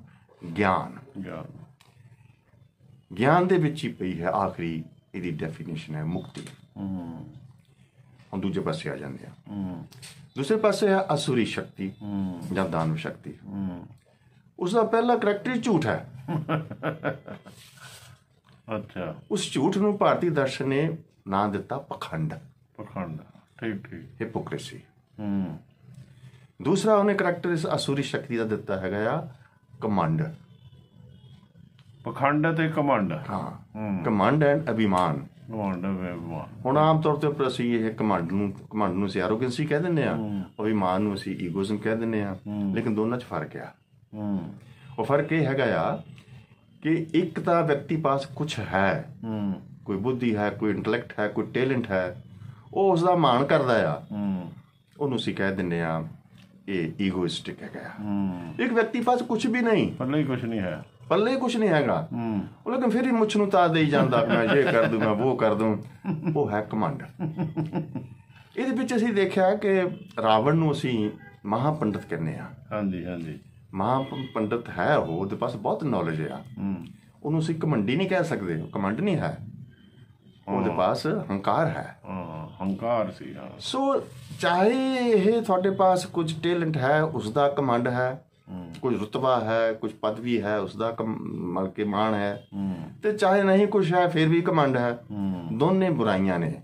ਗਿਆਨ ਦੇ ਵਿੱਚ ਹੀ ਪਈ ਹੈ ਆਖਰੀ ਇਹਦੀ ਡੈਫੀਨੇਸ਼ਨ ਹੈ ਮੁਕਤੀ। ਹੁਣ ਦੂਜੇ ਪਾਸੇ ਆ ਜਾਂਦੇ ਆ। ਦੂਸਰੇ ਪਾਸੇ ਹੈ ਅਸੁਰੀ ਸ਼ਕਤੀ ਜਾਂ ਦਾਨਵ ਸ਼ਕਤੀ। ਉਸਦਾ ਪਹਿਲਾ ਕਰੈਕਟਰ ਝੂਠ ਹੈ। ਅੱਛਾ, ਉਸ ਝੂਠ ਨੂੰ ਭਾਰਤੀ ਦਰਸ਼ਨ ਨੇ ਨਾਂ ਦਿੱਤਾ ਪਖੰਡ। ਠੀਕ, ਹਿਪੋਕ੍ਰੇਸੀ। ਦੂਸਰਾ ਉਹਨੇ ਕਰੈਕਟਰ ਇਸ ਅਸੁਰੀ ਸ਼ਕਤੀ ਦਾ ਦਿੱਤਾ ਹੈਗਾ ਆ ਕਮੰਡ। ਪਖੰਡ ਤੇ ਕਮੰਡ। ਹਾਂ, ਕਮੰਡ ਐਂਡ ਅਭਿਮਾਨ। ਹੁਣ ਆਮ ਤੌਰ ਤੇ ਅਸੀਂ ਇਹ ਕਮੰਡ ਨੂੰ ਅਸੀਂ ਐਰੋਗੈਂਸੀ ਕਹਿ ਦਿੰਦੇ ਆ, ਅਭਿਮਾਨ ਨੂੰ ਅਸੀਂ ਈਗੋਇਜ਼ਮ ਕਹਿ ਦਿੰਦੇ ਆ, ਲੇਕਿਨ ਦੋਨਾਂ 'ਚ ਫਰਕ ਆ। ਉਹ ਫਰਕ ਇਹ ਹੈਗਾ ਆ ਕਿ ਇੱਕ ਤਾਂ ਵਿਅਕਤੀ ਪਾਸ ਕੁਛ ਹੈ, ਕੋਈ ਬੁੱਧੀ ਹੈ, ਕੋਈ ਇੰਟੈਲੈਕਟ ਹੈ, ਕੋਈ ਟੈਲੈਂਟ ਹੈ, ਉਹ ਉਸਦਾ ਮਾਣ ਕਰਦਾ ਆ, ਉਹਨੂੰ ਅਸੀਂ ਕਹਿ ਦਿੰਦੇ ਆ ਇਹ ਈਗੋਇਸਟਿਕ ਹੈਗਾ। ਇੱਕ ਵਿਅਕਤੀ ਪਾਸ ਕੁਛ ਵੀ ਨਹੀਂ, ਪੱਲੇ ਕੁਛ ਨਹੀਂ ਹੈਗਾ, ਉਹ ਲੇਕਿਨ ਫਿਰ ਹੀ ਮੁੱਛ ਨੂੰ ਤਾਂ ਦੇਈ ਜਾਂਦਾ, ਮੈਂ ਇਹ ਕਰ ਦੂੰ, ਮੈਂ ਉਹ ਕਰ ਦੂੰ, ਉਹ ਹੈ ਕਮੰਡ। ਇਹਦੇ ਵਿੱਚ ਅਸੀਂ ਦੇਖਿਆ ਕਿ ਰਾਵਣ ਨੂੰ ਅਸੀਂ ਮਹਾਪੰਡਿਤ ਕਹਿੰਦੇ ਆ। ਹਾਂਜੀ, ਮਹਾਪੰਡਿਤ ਹੈ, ਉਹਦੇ ਪਾਸ ਬਹੁਤ ਨੌਲੇਜ ਆ, ਉਹਨੂੰ ਅਸੀਂ ਕਮੰਡੀ ਨਹੀਂ ਕਹਿ ਸਕਦੇ। ਕਮੰਡ ਨਹੀਂ ਹੈ, ਉਹਦੇ ਪਾਸ ਹੰਕਾਰ ਹੈ। ਹੰਕਾਰ ਸੀ। ਸੋ ਚਾਹੇ ਇਹ ਤੁਹਾਡੇ ਪਾਸ ਕੁਝ ਟੈਲੈਂਟ ਹੈ, ਉਸਦਾ ਕਮੰਡ ਹੈ, ਕੁਝ ਰੁਤਬਾ ਹੈ, ਕੁਝ ਪਦਵੀ ਹੈ, ਉਸਦਾ ਮਲਕੇ ਮਾਣ ਹੈ, ਤੇ ਚਾਹੇ ਨਹੀਂ ਕੁਛ ਹੈ ਫਿਰ ਵੀ ਕਮੰਡ ਹੈ। ਦੋਨੇ ਬੁਰਾਈਆਂ ਨੇ।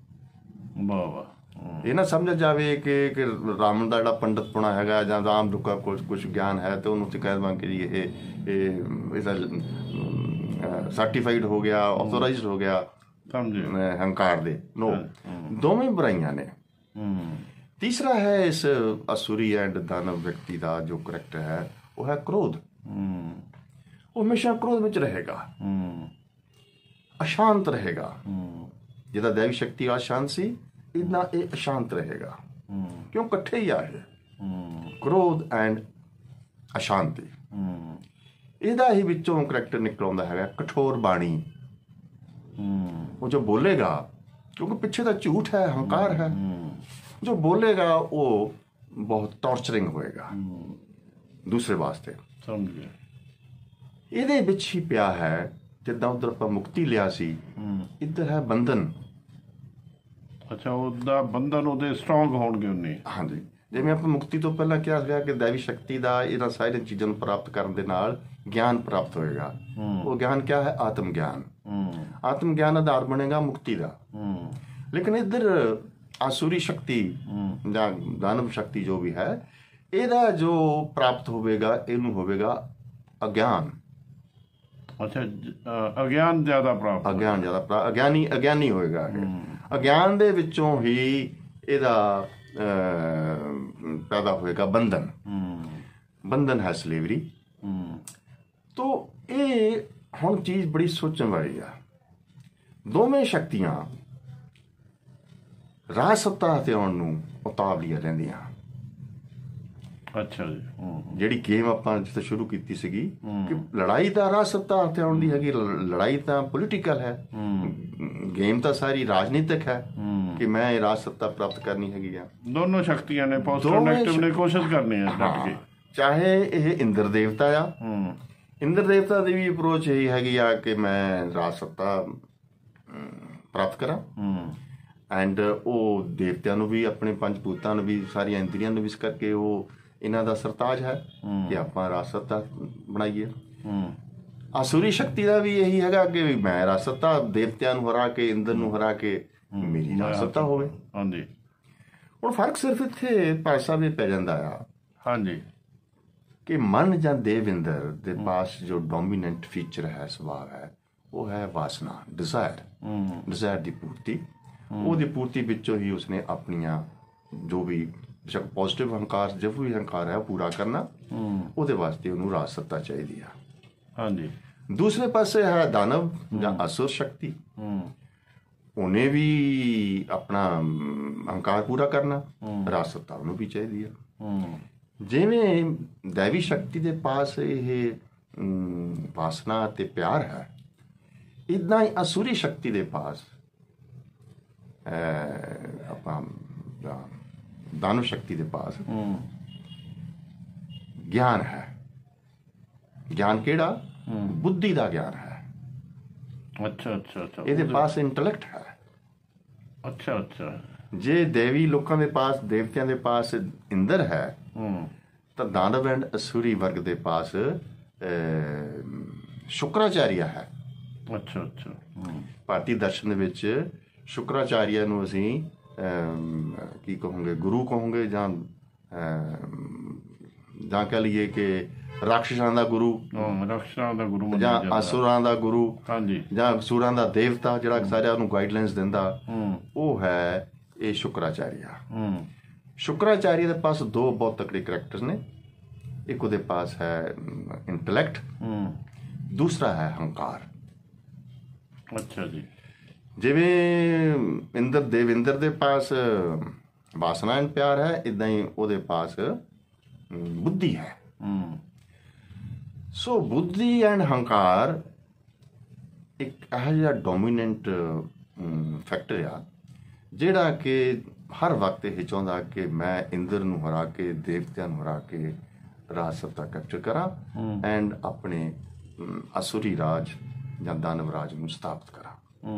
ਇਹ ਨਾ ਸਮਝ ਜਾਵੇ ਕਿ ਰਾਵਣ ਦਾ ਜਿਹੜਾ ਪੰਡਿਤਪੁਣਾ ਹੈਗਾ ਜਾਂ ਆਮ ਲੋਕਾਂ ਕੋਲ ਕੁਛ ਗਿਆਨ ਹੈ ਤੇ ਉਹਨੂੰ ਕਹਿ ਦੇਵਾਂ ਕਿ ਇਹਦਾ ਸਰਟੀਫਾਈਡ ਹੋ ਗਿਆ, ਆਥੋਰਾਈਜ਼ਡ ਹੋ ਗਿਆ ਹੰਕਾਰ ਦੇ। ਨੋ, ਦੋਵੇਂ ਬੁਰਾਈਆਂ ਨੇ। ਤੀਸਰਾ ਹੈ ਇਸ ਅਸੁਰੀ ਐਂਡ ਦਾਨਵ ਵਿਅਕਤੀ ਦਾ ਜੋ ਕਰੈਕਟਰ ਹੈ ਉਹ ਹੈ ਕ੍ਰੋਧ। ਉਹ ਹਮੇਸ਼ਾ ਕ੍ਰੋਧ ਵਿੱਚ ਰਹੇਗਾ, ਅਸ਼ਾਂਤ ਰਹੇਗਾ। ਜਿਹਦਾ ਦੇਵੀ ਸ਼ਕਤੀ ਅਸ਼ਾਂਤ ਸੀ, ਇਦਾਂ ਇਹ ਅਸ਼ਾਂਤ ਰਹੇਗਾ। ਕਿਉਂ? ਇਕੱਠੇ ਹੀ ਆ ਇਹ ਕ੍ਰੋਧ ਐਂਡ ਅਸ਼ਾਂਤੀ। ਇਹਦਾ ਹੀ ਵਿੱਚੋਂ ਕਰੈਕਟਰ ਨਿਕਲ ਆਉਂਦਾ ਹੈਗਾ ਕਠੋਰ ਬਾਣੀ। ਉਹ ਜੋ ਬੋਲੇਗਾ, ਕਿਉਂਕਿ ਪਿੱਛੇ ਤਾਂ ਝੂਠ ਹੈ, ਹੰਕਾਰ ਹੈ, ਜੋ ਬੋਲੇਗਾ ਉਹ ਬਹੁਤ ਟੌਰਚਰਿੰਗ ਹੋਏਗਾ, ਦੂਸਰੇ ਵਾਸਤੇ। ਸਮਝ ਗਿਆ। ਇਹਦੇ ਵਿੱਚ ਹੀ ਪਿਆ ਹੈ, ਜਿੱਦਾਂ ਉਧਰ ਆਪਾਂ ਮੁਕਤੀ ਲਿਆ ਸੀ, ਇੱਧਰ ਹੈ ਬੰਧਨ। ਅੱਛਾ, ਉਹਦਾ ਬੰਧਨ ਉਹਦੇ ਸਟਰੋਂਗ ਹੋਣਗੇ ਉਹਨੇ। ਹਾਂਜੀ, ਜਿਵੇਂ ਆਪਾਂ ਮੁਕਤੀ ਤੋਂ ਪਹਿਲਾਂ ਕਿਹਾ ਸੀਗਾ ਕਿ ਦੈਵੀ ਸ਼ਕਤੀ ਦਾ ਇਹਨਾਂ ਸਾਰੀਆਂ ਚੀਜ਼ਾਂ ਨੂੰ ਪ੍ਰਾਪਤ ਕਰਨ ਦੇ ਨਾਲ ਗਿਆਨ ਪ੍ਰਾਪਤ ਹੋਏਗਾ। ਉਹ ਗਿਆਨ ਕਿਆ ਹੈ? ਆਤਮ ਗਿਆਨ। ਆਤਮ ਗਿਆਨ ਆਧਾਰ ਬਣੇਗਾ ਮੁਕਤੀ ਦਾ। ਲੇਕਿਨ ਇੱਧਰ ਆਸੁਰੀ ਸ਼ਕਤੀ ਜਾਂ ਦਾਨਵ ਸ਼ਕਤੀ ਜੋ ਵੀ ਹੈ, ਇਹਦਾ ਜੋ ਪ੍ਰਾਪਤ ਹੋਵੇਗਾ, ਇਹਨੂੰ ਹੋਵੇਗਾ ਅਗਿਆਨ। ਅੱਛਾ, ਅਗਿਆਨ ਜ਼ਿਆਦਾ ਪ੍ਰਾਪਤ, ਅਗਿਆਨ ਜ਼ਿਆਦਾ ਅਗਿਆਨੀ ਹੋਏਗਾ। ਅਗਿਆਨ ਦੇ ਵਿੱਚੋਂ ਹੀ ਇਹਦਾ ਪੈਦਾ ਹੋਏਗਾ ਬੰਧਨ। ਬੰਧਨ ਹੈ ਸਲੇਵਰੀ। ਤੋ ਇਹ ਹੁਣ ਚੀਜ਼ ਬੜੀ ਸੋਚਣ ਵਾਲੀ ਆ। ਦੋਵੇਂ ਸ਼ਕਤੀਆਂ ਰਾਜ ਸੱਤਾ ਤੇ ਆਉਣ ਨੂੰ ਉਤਾਵਲੀਆਂ ਰਹਿੰਦੀਆਂ। ਅੱਛਾ ਜੀ। ਜਿਹੜੀ ਗੇਮ ਆਪਾਂ ਜਿੱਥੇ ਸ਼ੁਰੂ ਕੀਤੀ ਸੀਗੀ ਕਿ ਲੜਾਈ ਤਾਂ ਰਾਜ ਸੱਤਾ ਤੇ ਆਉਣ ਦੀ ਹੈਗੀ, ਲੜਾਈ ਤਾਂ ਪੋਲੀਟੀਕਲ ਹੈ, ਗੇਮ ਤਾਂ ਸਾਰੀ ਰਾਜਨੀਤਿਕ ਹੈ ਕਿ ਮੈਂ ਇਹ ਰਾਜ ਸੱਤਾ ਪ੍ਰਾਪਤ ਕਰਨੀ ਹੈਗੀ ਆ। ਦੋਨੋਂ ਸ਼ਕਤੀਆਂ ਨੇ ਪੋਜ਼ਿਟਿਵ ਨੈਗੇਟਿਵ ਨੇ ਕੋਸ਼ਿਸ਼ ਕਰਨੀ ਹੈ ਡਟ ਕੇ। ਚਾਹੇ ਇਹ ਇੰਦਰ ਦੇਵਤਾ ਆ, ਇੰਦਰ ਦੇਵਤਾ ਦੀ ਵੀ ਅਪਰੋਚ ਇਹੀ ਹੈਗੀ ਆ ਕਿ ਮੈਂ ਰਾਜ ਸੱਤਾ ਪ੍ਰਾਪਤ ਕਰਾਂ, ਐਂਡ ਉਹ ਦੇਵਤਿਆਂ ਨੂੰ ਵੀ, ਆਪਣੇ ਪੰਜ ਭੂਤਾਂ ਨੂੰ ਵੀ, ਸਾਰੀਆਂ ਇੰਦਰੀਆਂ ਨੂੰ ਵੀ, ਇਸ ਕਰਕੇ ਉਹ ਇਹਨਾਂ ਦਾ ਸਰਤਾਜ ਹੈ ਕਿ ਆਪਾਂ ਰਾਜ ਸੱਤਾ ਬਣਾਈਏ। ਆਸੁਰੀ ਸ਼ਕਤੀ ਦਾ ਵੀ ਇਹੀ ਹੈਗਾ ਕਿ ਮੈਂ ਰਾਜ ਸੱਤਾ, ਦੇਵਤਿਆਂ ਨੂੰ ਹਰਾ ਕੇ, ਇੰਦਰ ਨੂੰ ਹਰਾ ਕੇ ਮੇਰੀ ਰਾਜ ਸੱਤਾ ਹੋਵੇ। ਹਾਂਜੀ। ਹੁਣ ਫਰਕ ਸਿਰਫ ਇੱਥੇ ਭਾਈ ਸਾਹਿਬ ਇਹ ਪੈ ਜਾਂਦਾ ਆ, ਹਾਂਜੀ, ਕਿ ਮਨ ਜਾਂ ਦੇਵਿੰਦਰ ਦੇ ਪਾਸ ਜੋ ਡੋਮੀਨੈਂਟ ਫੀਚਰ ਹੈ, ਸੁਭਾਅ ਹੈ, ਉਹ ਹੈ ਵਾਸਨਾ, ਡਿਜ਼ਾਇਰ ਦੀ ਪੂਰਤੀ। ਉਹਦੀ ਪੂਰਤੀ ਵਿੱਚੋਂ ਹੀ ਉਸਨੇ ਆਪਣੀਆਂ ਜੋ ਵੀ ਪੋਜ਼ਿਟਿਵ ਹੰਕਾਰ, ਜੋ ਵੀ ਹੰਕਾਰ ਹੈ, ਪੂਰਾ ਕਰਨਾ। ਉਹਦੇ ਵਾਸਤੇ ਉਹਨੂੰ ਰਾਜ ਸੱਤਾ ਚਾਹੀਦੀ ਆ। ਹਾਂਜੀ। ਦੂਸਰੇ ਪਾਸੇ ਹੈ ਦਾਨਵ ਜਾਂ ਅਸੁਰ ਸ਼ਕਤੀ। ਉਹਨੇ ਵੀ ਆਪਣਾ ਹੰਕਾਰ ਪੂਰਾ ਕਰਨਾ, ਰਾਜ ਸੱਤਾ ਉਹਨੂੰ ਵੀ ਚਾਹੀਦੀ ਆ। ਜਿਵੇਂ ਦੈਵੀ ਸ਼ਕਤੀ ਦੇ ਪਾਸ ਇਹ ਵਾਸਨਾ ਅਤੇ ਪਿਆਰ ਹੈ, ਇੱਦਾਂ ਹੀ ਅਸੁਰੀ ਸ਼ਕਤੀ ਦੇ ਪਾਸ ਆਪਾਂ ਦਾਨਵ ਸ਼ਕਤੀ ਦੇ ਪਾਸ ਗਿਆਨ ਹੈ। ਗਿਆਨ ਕਿਹੜਾ? ਬੁੱਧੀ ਦਾ ਗਿਆਨ ਹੈ। ਅੱਛਾ ਅੱਛਾ ਅੱਛਾ। ਇਹਦੇ ਪਾਸ ਇੰਟੈਲੈਕਟ ਹੈ। ਅੱਛਾ ਅੱਛਾ। ਜੇ ਦੇਵੀ ਲੋਕਾਂ ਦੇ ਪਾਸ, ਦੇਵਤਿਆਂ ਦੇ ਪਾਸ ਇੰਦਰ ਹੈ, ਤਾਂ ਦਾਨਵ ਐਂਡ ਅਸੁਰੀ ਵਰਗ ਦੇ ਪਾਸ ਸ਼ੁਕਰਾਚਾਰੀਆ ਹੈ। ਅੱਛਾ ਅੱਛਾ। ਭਾਰਤੀ ਦਰਸ਼ਨ ਦੇ ਵਿੱਚ ਸ਼ੁਕਰਾਚਾਰੀਆ ਨੂੰ ਅਸੀਂ ਕੀ ਕਹੋਗੇ, ਗੁਰੂ ਕਹੋਗੇ, ਜਾਂ ਕਹਿ ਲਈਏ ਕਿ ਰਾਖਸ਼ਾਂ ਦਾ ਗੁਰੂ, ਰਾਖਸ਼ਾਂ ਦਾ ਗੁਰੂ, ਜਾਂ ਅਸੁਰਾਂ ਦਾ ਗੁਰੂ, ਹਾਂਜੀ, ਜਾਂ ਅਸੁਰਾਂ ਦਾ ਦੇਵਤਾ ਜਿਹੜਾ ਸਾਰਿਆਂ ਨੂੰ ਗਾਈਡਲਾਈਨਸ ਦਿੰਦਾ, ਉਹ ਹੈ ਇਹ ਸ਼ੁਕਰਾਚਾਰੀਆ। ਸ਼ੁਕਰਾਚਾਰੀਆ ਦੇ ਪਾਸ ਦੋ ਬਹੁਤ ਤਕੜੇ ਕਰੈਕਟਰਸ ਨੇ। ਇੱਕ ਉਹਦੇ ਪਾਸ ਹੈ ਇੰਟੈਲੈਕਟ, ਦੂਸਰਾ ਹੈ ਹੰਕਾਰ। ਅੱਛਾ ਜੀ। ਜਿਵੇਂ ਦੇਵਿੰਦਰ ਦੇ ਪਾਸ ਵਾਸਨਾ ਐਂਡ ਪਿਆਰ ਹੈ, ਇੱਦਾਂ ਹੀ ਉਹਦੇ ਪਾਸ ਬੁੱਧੀ ਹੈ। ਸੋ ਬੁੱਧੀ ਐਂਡ ਹੰਕਾਰ ਇੱਕ ਇਹੋ ਜਿਹਾ ਡੋਮੀਨੈਂਟ ਫੈਕਟਰ ਆ, ਜਿਹੜਾ ਕਿ ਹਰ ਵਕਤ ਇਹ ਚਾਹੁੰਦਾ ਕਿ ਮੈਂ ਇੰਦਰ ਨੂੰ ਹਰਾ ਕੇ, ਦੇਵਤਿਆਂ ਨੂੰ ਹਰਾ ਕੇ ਰਾਜ ਸੱਤਾ ਕੈਪਚਰ ਕਰਾਂ ਐਂਡ ਆਪਣੇ ਅਸੁਰੀ ਰਾਜ ਜਾਂ ਦਾਨਵ ਰਾਜ ਨੂੰ ਸਥਾਪਿਤ ਕਰਾਂ।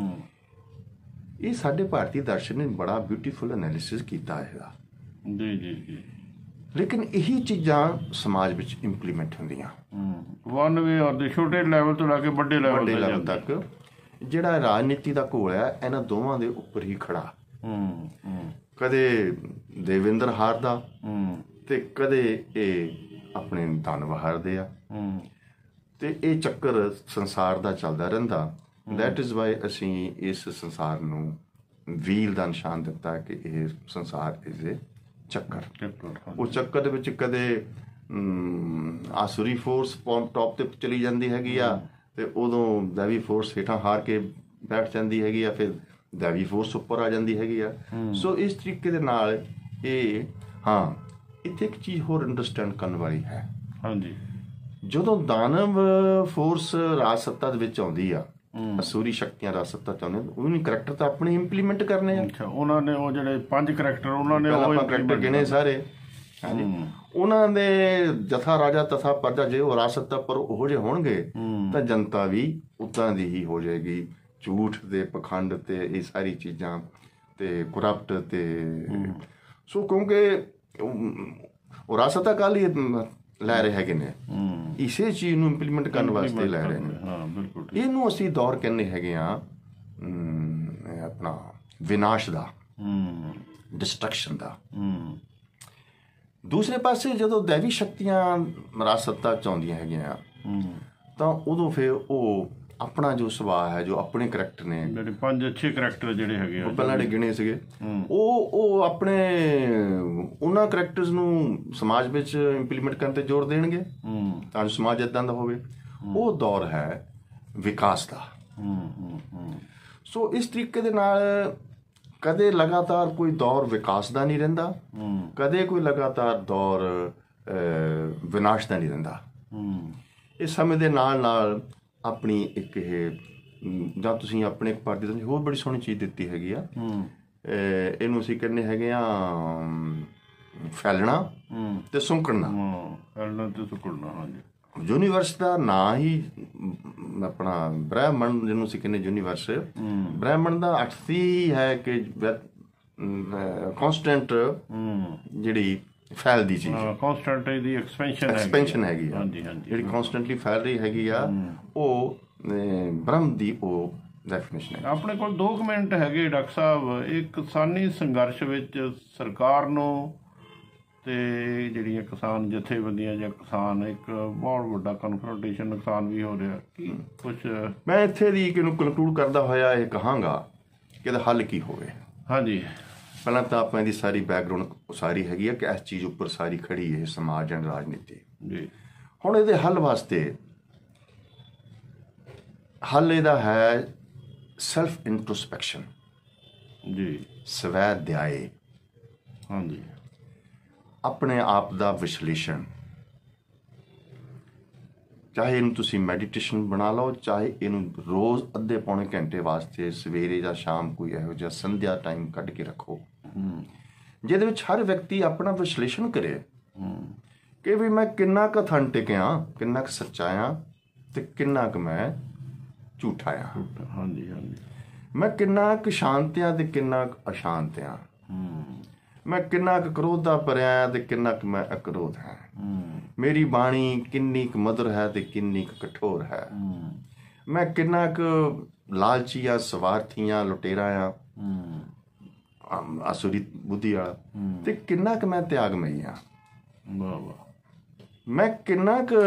ਇਹ ਸਾਡੇ ਭਾਰਤੀ ਦਰਸ਼ਨ ਨੇ ਬੜਾ ਬਿਊਟੀਫੁਲ ਐਨਾਲਿਸਿਸ ਕੀਤਾ ਹੈਗਾ। ਜੀ ਜੀ ਜੀ। ਲੇਕਿਨ ਇਹੀ ਚੀਜ਼ਾਂ ਸਮਾਜ ਵਿੱਚ ਇੰਪਲੀਮੈਂਟ ਹੁੰਦੀਆਂ ਵਨ ਵੇ ਔਰ ਦੇ ਛੋਟੇ ਲੈਵਲ ਤੋਂ ਲੈ ਕੇ ਵੱਡੇ ਲੈਵਲ ਤੱਕ। ਜਿਹੜਾ ਰਾਜਨੀਤੀ ਦਾ ਘੋਲ ਹੈ, ਇਹਨਾਂ ਦੋਵਾਂ ਦੇ ਉੱਪਰ ਹੀ ਖੜਾ। ਕਦੇ ਦੇਵਿੰਦਰ ਹਾਰਦਾ ਤੇ ਕਦੇ ਇਹ ਆਪਣੇ ਦਾਨਵ ਹਾਰਦੇ ਆ, ਤੇ ਇਹ ਚੱਕਰ ਸੰਸਾਰ ਦਾ ਚੱਲਦਾ ਰਹਿੰਦਾ। ਦੈਟ ਇਜ਼ ਵਾਈ ਅਸੀਂ ਇਸ ਸੰਸਾਰ ਨੂੰ ਵੀਲ ਦਾ ਨਿਸ਼ਾਨ ਦਿੱਤਾ ਕਿ ਇਹ ਸੰਸਾਰ ਇਜ਼ ਏ ਚੱਕਰ। ਉਹ ਚੱਕਰ ਦੇ ਵਿੱਚ ਕਦੇ ਆਸੁਰੀ ਫੋਰਸ ਟੌਪ ਤੇ ਚਲੀ ਜਾਂਦੀ ਹੈਗੀ ਆ, ਤੇ ਉਦੋਂ ਦੈਵੀ ਫੋਰਸ ਹੇਠਾਂ ਹਾਰ ਕੇ ਬੈਠ ਜਾਂਦੀ ਹੈਗੀ ਆ, ਫਿਰ ਦੈਵੀ ਫੋਰਸ ਉੱਪਰ ਆ ਜਾਂਦੀ ਹੈਗੀ ਆ। ਸੋ ਇਸ ਤਰੀਕੇ ਦੇ ਨਾਲ ਇਹ, ਹਾਂ, ਇੱਥੇ ਇੱਕ ਚੀਜ਼ ਹੋਰ ਅੰਡਰਸਟੈਂਡ ਕਰਨ ਵਾਲੀ ਹੈ। ਹਾਂਜੀ, ਜਦੋਂ ਦਾਨਵ ਫੋਰਸ ਰਾਜ ਸੱਤਾ ਦੇ ਵਿੱਚ ਆਉਂਦੀ ਆ, ਅਸੂਰੀ ਸ਼ਕਤੀਆਂ ਰਾਜ ਸੱਤਾ ਚ ਆਉਂਦੀਆਂ, ਉਹਨੇ ਕਰੈਕਟਰ ਤਾਂ ਆਪਣੇ ਇੰਪਲੀਮੈਂਟ ਕਰਨੇ ਆ। ਉਹਨਾਂ ਨੇ ਉਹ ਜਿਹੜੇ 5 ਕਰੈਕਟਰ, ਉਹਨਾਂ ਨੇ ਆਪਾਂ ਕਰੈਕਟਰ ਗਿਣੇ ਸਾਰੇ, ਹਾਂਜੀ ਉਹਨਾਂ ਦੇ ਜਥਾ ਰਾਜਾ ਤਥਾ ਪ੍ਰਜਾ ਜੇ ਉਹ ਵਿਰਾਸਤ ਪਰ ਉਹੋ ਜਿਹੇ ਹੋਣਗੇ ਤਾਂ ਜਨਤਾ ਵੀ ਉੱਦਾਂ ਦੀ ਹੀ ਹੋ ਜਾਏਗੀ। ਝੂਠ ਤੇ ਪਖੰਡ ਤੇ ਇਹ ਸਾਰੀ ਚੀਜ਼ਾਂ ਤੇ ਕਰਪਟ ਤੇ ਸੋ ਕਿਉਂਕਿ ਵਿਰਾਸਤ ਅਕਾਲ ਹੀ ਲੈ ਰਹੇ ਹੈਗੇ ਨੇ, ਇਸੇ ਚੀਜ਼ ਨੂੰ ਇੰਪਲੀਮੈਂਟ ਕਰਨ ਵਾਸਤੇ ਲੈ ਰਹੇ ਨੇ। ਇਹਨੂੰ ਅਸੀਂ ਦੌਰ ਕਹਿੰਦੇ ਹੈਗੇ ਆ ਆਪਣਾ ਵਿਨਾਸ਼ ਦਾ, ਡਿਸਟਰਕਸ਼ਨ ਦਾ। ਦੂਸਰੇ ਪਾਸੇ ਜਦੋਂ ਦੈਵੀ ਸ਼ਕਤੀਆਂ ਵਿਰਾਸਤਾਂ ਚ ਆਉਂਦੀਆਂ ਹੈਗੀਆਂ ਤਾਂ ਉਦੋਂ ਫਿਰ ਉਹ ਆਪਣਾ ਜੋ ਸੁਭਾਅ ਹੈ, ਜੋ ਆਪਣੇ ਕਰੈਕਟਰ ਨੇ, ਜਿਹੜੇ 5 ਅੱਛੇ ਕਰੈਕਟਰ ਜਿਹੜੇ ਹੈਗੇ ਆ ਪਹਿਲਾਂ ਜਿਹੜੇ ਗਿਣੇ ਸੀਗੇ, ਉਹ ਆਪਣੇ ਉਹਨਾਂ ਕਰੈਕਟਰਸ ਨੂੰ ਸਮਾਜ ਵਿੱਚ ਇੰਪਲੀਮੈਂਟ ਕਰਨ ਤੇ ਜ਼ੋਰ ਦੇਣਗੇ ਤਾਂ ਜੋ ਸਮਾਜ ਏਦਾਂ ਦਾ ਹੋਵੇ। ਉਹ ਦੌਰ ਹੈ ਵਿਕਾਸ ਦਾ। ਸੋ ਇਸ ਤਰੀਕੇ ਦੇ ਨਾਲ ਕਦੇ ਲਗਾਤਾਰ ਕੋਈ ਦੌਰ ਵਿਕਾਸ ਦਾ ਨਹੀਂ ਰਹਿੰਦਾ, ਕਦੇ ਕੋਈ ਲਗਾਤਾਰ ਦੌਰ ਵਿਨਾਸ਼ ਦਾ ਨਹੀਂ ਰਹਿੰਦਾ। ਇਸ ਸਮੇਂ ਦੇ ਨਾਲ ਨਾਲ ਆਪਣੀ ਇੱਕ ਇਹ ਜਾਂ ਤੁਸੀਂ ਆਪਣੇ ਇੱਕ ਪਾਰਟੀ ਦੀ ਹੋਰ ਬੜੀ ਸੋਹਣੀ ਚੀਜ਼ ਦਿੱਤੀ ਹੈਗੀ ਆ, ਇਹਨੂੰ ਅਸੀਂ ਕਹਿੰਦੇ ਹੈਗੇ ਆ ਫੈਲਣਾ ਤੇ ਸੁੰਕੜਨਾ। ਫੈਲਣਾ ਤੇ ਸੁੰਕੜਨਾ, ਹਾਂਜੀ। ਯੂਨੀਵਰਸ ਦਾ ਨਾਂ ਹੀ ਆਪਣਾ ਬ੍ਰਹਿਮੰਡ, ਜਿਹਨੂੰ ਅਸੀਂ ਕਹਿੰਦੇ ਯੂਨੀਵਰਸ, ਬ੍ਰਹਿਮੰਡ ਦਾ ਅਰਥ ਹੀ ਹੈ ਕਿ ਕਾਂਸਟੈਂਟ ਜਿਹੜੀ ਫੈਲਦੀ ਚੀਜ਼, ਕਾਂਸਟੈਂਟ ਦੀ ਐਕਸਪੈਂਸ਼ਨ ਹੈਗੀ ਆ, ਜਿਹੜੀ ਕਾਂਸਟੈਂਟਲੀ ਫੈਲ ਰਹੀ ਹੈਗੀ ਆ, ਉਹ ਬ੍ਰਹਮ ਦੀ ਉਹ ਡੈਫੀਨੇਸ਼ਨ ਹੈ। ਆਪਣੇ ਕੋਲ 2 ਮਿੰਟ ਹੈਗੇ ਡਾਕਟਰ ਸਾਹਿਬ। ਇਹ ਕਿਸਾਨੀ ਸੰਘਰਸ਼ ਵਿੱਚ ਸਰਕਾਰ ਨੂੰ ਤੇ ਜਿਹੜੀਆਂ ਕਿਸਾਨ ਜਥੇਬੰਦੀਆਂ ਜਾਂ ਕਿਸਾਨ, ਇੱਕ ਬਹੁਤ ਵੱਡਾ ਕਨਫਰੰਟੇਸ਼ਨ ਨੁਕਸਾਨ ਵੀ ਹੋ ਰਿਹਾ, ਕੀ ਕੁਛ ਮੈਂ ਇੱਥੇ ਦੀ ਇਹਨੂੰ ਕਨਕਲੂਡ ਕਰਦਾ ਹੋਇਆ ਇਹ ਕਹਾਂਗਾ ਕਿ ਇਹਦਾ ਹੱਲ ਕੀ ਹੋਵੇ। ਹਾਂਜੀ, ਪਹਿਲਾਂ ਤਾਂ ਆਪਾਂ ਇਹਦੀ ਸਾਰੀ ਬੈਕਗਰਾਊਂਡ ਸਾਰੀ ਹੈਗੀ ਆ ਕਿ ਇਸ ਚੀਜ਼ ਉੱਪਰ ਸਾਰੀ ਖੜੀ ਹੈ ਸਮਾਜ ਐਂਡ ਰਾਜਨੀਤੀ ਜੀ। ਹੁਣ ਇਹਦੇ ਹੱਲ ਵਾਸਤੇ ਹੱਲ ਇਹਦਾ ਹੈ ਸੈਲਫ ਇੰਟਰੋਸਪੈਕਸ਼ਨ ਜੀ, ਸਵੈ ਅਧਿਆਏ, ਹਾਂਜੀ, ਆਪਣੇ ਆਪ ਦਾ ਵਿਸ਼ਲੇਸ਼ਣ। ਚਾਹੇ ਇਹਨੂੰ ਤੁਸੀਂ ਮੈਡੀਟੇਸ਼ਨ ਬਣਾ ਲਓ, ਚਾਹੇ ਇਹਨੂੰ ਰੋਜ਼ ਅੱਧੇ ਪੌਣੇ ਘੰਟੇ ਵਾਸਤੇ ਸਵੇਰੇ ਜਾਂ ਸ਼ਾਮ ਕੋਈ ਇਹੋ ਜਿਹਾ ਸੰਧਿਆ ਟਾਈਮ ਕੱਢ ਕੇ ਰੱਖੋ, ਜਿਹਦੇ ਵਿੱਚ ਹਰ ਵਿਅਕਤੀ ਆਪਣਾ ਵਿਸ਼ਲੇਸ਼ਣ ਕਰੇ ਕਿ ਵੀ ਮੈਂ ਕਿੰਨਾ ਕੁ ਅਥੈਂਟਿਕ ਆ, ਕਿੰਨਾ ਕੁ ਸੱਚਾ ਆ ਤੇ ਕਿੰਨਾ ਕੁ ਮੈਂ ਝੂਠਾ ਆ। ਹਾਂਜੀ ਹਾਂਜੀ, ਮੈਂ ਕਿੰਨਾ ਕੁ ਸ਼ਾਂਤ ਆ ਤੇ ਕਿੰਨਾ ਕੁ ਅਸ਼ਾਂਤ ਆ, ਮੈਂ ਕਿੰਨਾ ਕੁ ਕ੍ਰੋਧ ਦਾ ਭਰਿਆ ਤੇ ਕਿੰਨਾ ਕੁ ਮੈਂ ਅਕਰੋਧ ਹਾਂ, ਮੇਰੀ ਬਾਣੀ ਕਿੰਨੀ ਕੁ ਮਧੁਰ ਹੈ ਤੇ ਕਿੰਨੀ ਕੁ ਕਠੋਰ ਹੈ, ਮੈਂ ਕਿੰਨਾ ਕੁ ਲਾਲਚੀ ਆ, ਸਵਾਰਥੀ ਆ, ਲੁਟੇਰਾ ਆ, ਅਸੁਰੀ ਬੁੱਧੀ ਵਾਲਾ, ਤੇ ਕਿੰਨਾ ਕੁ ਮੈਂ ਤਿਆਗਮਈ ਆ, ਮੈਂ ਕਿੰਨਾ ਕੁ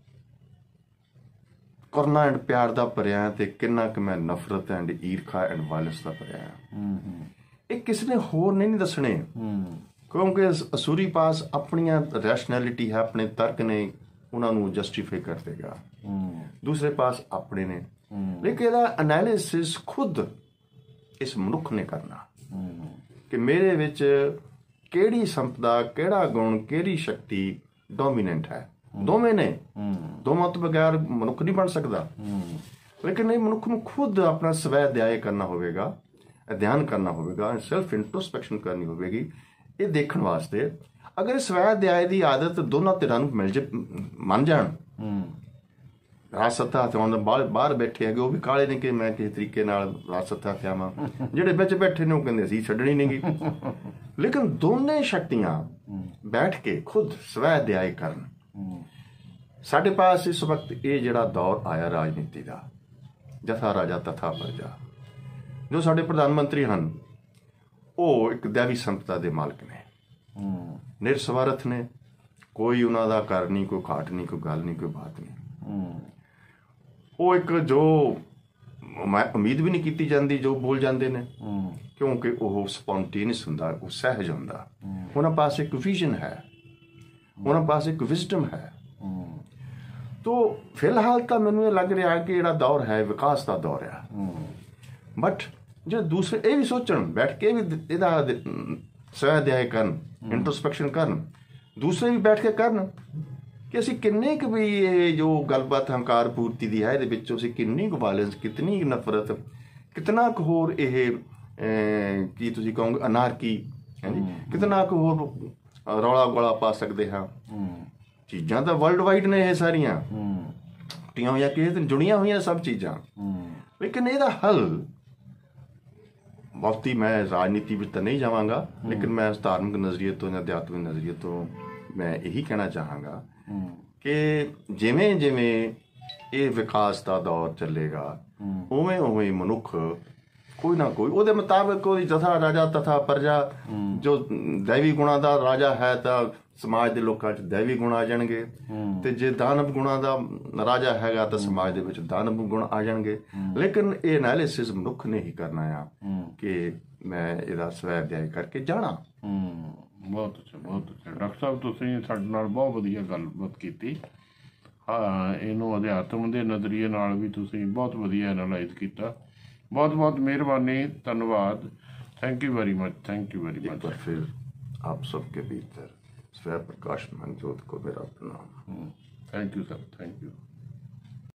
ਕਰੁਣਾ ਐਂਡ ਪਿਆਰ ਦਾ ਭਰਿਆ ਤੇ ਕਿੰਨਾ ਕੁ ਮੈਂ ਨਫ਼ਰਤ ਐਂਡ ਈਰਖਾ ਐਂਡ ਵਾਇਲੈਂਸ ਦਾ ਭਰਿਆ। ਇਹ ਕਿਸੇ ਨੇ ਹੋਰ ਨਹੀਂ ਦੱਸਣੇ, ਕਿਉਂਕਿ ਅਸੂਰੀ ਪਾਸ ਆਪਣੀਆਂ ਰੈਸ਼ਨੈਲਿਟੀ ਹੈ, ਆਪਣੇ ਤਰਕ ਨੇ, ਉਹਨਾਂ ਨੂੰ ਜਸਟੀਫਾਈ ਕਰ ਦੇਗਾ। ਦੂਸਰੇ ਪਾਸ ਆਪਣੇ ਨੇ, ਲੇਕਿਨ ਇਹਦਾ ਐਨਾਲਿਸਿਸ ਖੁਦ ਇਸ ਮਨੁੱਖ ਨੇ ਕਰਨਾ ਕਿ ਮੇਰੇ ਵਿੱਚ ਕਿਹੜੀ ਸੰਪਦਾ, ਕਿਹੜਾ ਗੁਣ, ਕਿਹੜੀ ਸ਼ਕਤੀ ਡੋਮੀਨੈਂਟ ਹੈ। ਦੋਵੇਂ ਨੇ, ਦੋਵਾਂ ਤੋਂ ਬਗੈਰ ਮਨੁੱਖ ਨਹੀਂ ਬਣ ਸਕਦਾ। ਲੇਕਿਨ ਇਹ ਮਨੁੱਖ ਨੂੰ ਖੁਦ ਆਪਣਾ ਸਵੈ ਅਧਿਆਏ ਕਰਨਾ ਹੋਵੇਗਾ, ਅਧਿਐਨ ਕਰਨਾ ਹੋਵੇਗਾ, ਸੈਲਫ ਇੰਟਰੋਸਪੈਕਸ਼ਨ ਕਰਨੀ ਹੋਵੇਗੀ। ਇਹ ਦੇਖਣ ਵਾਸਤੇ ਅਗਰ ਸਵੈ ਅਧਿਆਏ ਦੀ ਆਦਤ ਦੋਨਾਂ ਧਿਰਾਂ ਨੂੰ ਮੰਨ ਜਾਣ, ਰਾਜਸੱਤਾ ਹਥਿਆਉਣ ਬਾਹਰ ਬੈਠੇ ਹੈਗੇ, ਉਹ ਵੀ ਕਾਲੇ ਨੇ ਕਿ ਮੈਂ ਕਿਸੇ ਤਰੀਕੇ ਨਾਲ ਰਾਜਸੱਤਾ ਹਥਿਆਵਾਂ, ਜਿਹੜੇ ਵਿੱਚ ਬੈਠੇ ਨੇ ਉਹ ਕਹਿੰਦੇ ਅਸੀਂ ਛੱਡਣੀ ਨਹੀਂ ਗੀ। ਲੇਕਿਨ ਦੋਨੇ ਸ਼ਕਤੀਆਂ ਬੈਠ ਕੇ ਖੁਦ ਸਵੈ ਅਧਿਆਏ ਕਰਨ। ਸਾਡੇ ਪਾਸ ਇਸ ਵਕਤ ਇਹ ਜਿਹੜਾ ਦੌਰ ਆਇਆ ਰਾਜਨੀਤੀ ਦਾ, ਜਥਾ ਰਾਜਾ ਤਥਾ ਪ੍ਰਜਾ, ਜੋ ਸਾਡੇ ਪ੍ਰਧਾਨ ਮੰਤਰੀ ਹਨ ਉਹ ਇੱਕ ਦੈਵੀ ਸੰਪਦਾ ਦੇ ਮਾਲਕ ਨੇ, ਨਿਰਸਵਾਰਥ ਨੇ, ਕੋਈ ਉਹਨਾਂ ਦਾ ਘਰ ਨਹੀਂ, ਕੋਈ ਘਾਟ ਨਹੀਂ, ਕੋਈ ਗੱਲ ਨਹੀਂ, ਕੋਈ ਬਾਤ ਨਹੀਂ। ਉਹ ਇੱਕ ਜੋ ਮੈਂ ਉਮੀਦ ਵੀ ਨਹੀਂ ਕੀਤੀ ਜਾਂਦੀ ਜੋ ਬੋਲ ਜਾਂਦੇ ਨੇ, ਕਿਉਂਕਿ ਉਹ ਸਪੌਂਟੇਨੀਅਸ ਹੁੰਦਾ, ਉਹ ਸਹਿਜ ਹੁੰਦਾ। ਉਹਨਾਂ ਪਾਸ ਇੱਕ ਵਿਜ਼ਨ ਹੈ, ਉਹਨਾਂ ਪਾਸ ਇੱਕ ਵਿਜ਼ਡਮ ਹੈ। ਤੋ ਫਿਲਹਾਲ ਤਾਂ ਮੈਨੂੰ ਇਹ ਲੱਗ ਰਿਹਾ ਕਿ ਜਿਹੜਾ ਦੌਰ ਹੈ ਵਿਕਾਸ ਦਾ ਦੌਰ ਆ। ਬਟ ਜੇ ਦੂਸਰੇ ਇਹ ਵੀ ਸੋਚਣ ਬੈਠ ਕੇ ਵੀ ਇਹਦਾ ਸਵੈ ਅਧਿਆਏ ਕਰਨ, ਇੰਟਰੋਸਪੈਕਸ਼ਨ ਕਰਨ, ਦੂਸਰੇ ਵੀ ਬੈਠ ਕੇ ਕਰਨ ਕਿ ਅਸੀਂ ਕਿੰਨੇ ਕੁ ਵੀ ਇਹ ਜੋ ਗੱਲਬਾਤ ਹੰਕਾਰ ਪੂਰਤੀ ਦੀ ਹੈ ਇਹਦੇ ਵਿੱਚੋਂ ਅਸੀਂ ਕਿੰਨੀ ਕੁ ਵਾਇਲੈਂਸ, ਕਿਤਨੀ ਨਫ਼ਰਤ, ਕਿਤਨਾ ਕੁ ਹੋਰ ਇਹ ਕੀ ਤੁਸੀਂ ਕਹੋਗੇ ਅਨਾਰਕੀ, ਹਾਂਜੀ, ਕਿਤਨਾ ਕੁ ਹੋਰ ਰੌਲਾ ਗੋਲਾ ਪਾ ਸਕਦੇ ਹਾਂ। ਚੀਜ਼ਾਂ ਤਾਂ ਵਰਲਡ ਵਾਈਡ ਨੇ ਇਹ ਸਾਰੀਆਂ, ਟੁੱਟੀਆਂ ਹੋਈਆਂ ਕਿਸੇ ਦਿਨ ਜੁੜੀਆਂ ਹੋਈਆਂ ਸਭ ਚੀਜ਼ਾਂ, ਲੇਕਿਨ ਇਹਦਾ ਹੱਲ ਬਹੁਤੀ ਮੈਂ ਰਾਜਨੀਤੀ ਵਿੱਚ ਤਾਂ ਨਹੀਂ ਜਾਵਾਂਗਾ, ਲੇਕਿਨ ਮੈਂ ਧਾਰਮਿਕ ਨਜ਼ਰੀਏ ਤੋਂ ਜਾਂ ਅਧਿਆਤਮਿਕ ਨਜ਼ਰੀਏ ਤੋਂ ਮੈਂ ਇਹੀ ਕਹਿਣਾ ਚਾਹਾਂਗਾ ਕਿ ਜਿਵੇਂ ਜਿਵੇਂ ਇਹ ਵਿਕਾਸ ਦਾ ਦੌਰ ਚੱਲੇਗਾ ਉਵੇਂ ਉਵੇਂ ਮਨੁੱਖ ਕੋਈ ਨਾ ਕੋਈ ਉਹਦੇ ਮੁਤਾਬਕ ਉਹਦੀ ਜਥਾ ਰਾਜਾ ਤਥਾ ਪ੍ਰਜਾ, ਜੋ ਦੈਵੀ ਗੁਣਾਂ ਦਾ ਰਾਜਾ ਹੈ ਤਾਂ ਸਮਾਜ ਦੇ ਲੋਕਾਂ 'ਚ ਦੈਵੀ ਗੁਣ ਆ ਜਾਣਗੇ, ਤੇ ਜੇ ਦਾਨਵ ਗੁਣਾਂ ਦਾ ਰਾਜਾ ਹੈਗਾ ਤਾਂ ਸਮਾਜ ਦੇ ਵਿੱਚ ਦਾਨਵ ਗੁਣ ਆ ਜਾਣਗੇ। ਲੇਕਿਨ ਇਹ ਐਨਾਲਿਸਿਸ ਮਨੁੱਖ ਨੇ ਹੀ ਕਰਨਾ ਆ ਕਿ ਮੈਂ ਇਹਦਾ ਸਵੈ ਅਧਿਆਇ ਕਰਕੇ ਜਾਣਾ। ਬਹੁਤ ਅੱਛਾ, ਬਹੁਤ ਅੱਛਾ ਡਾਕਟਰ ਸਾਹਿਬ, ਤੁਸੀਂ ਸਾਡੇ ਨਾਲ ਬਹੁਤ ਵਧੀਆ ਗੱਲਬਾਤ ਕੀਤੀ। ਹਾਂ, ਇਹਨੂੰ ਅਧਿਆਤਮ ਦੇ ਨਜ਼ਰੀਏ ਨਾਲ ਵੀ ਤੁਸੀਂ ਬਹੁਤ ਵਧੀਆ ਐਨਾਲਾਈਜ਼ ਕੀਤਾ। बहुत बहुत मेहरबानी, धन्यवाद, thank you very much, thank you very much. फिर आप सबके भीतर स्वयं प्रकाशमान ज्योत को मेरा प्रणाम। Thank you sir, thank you.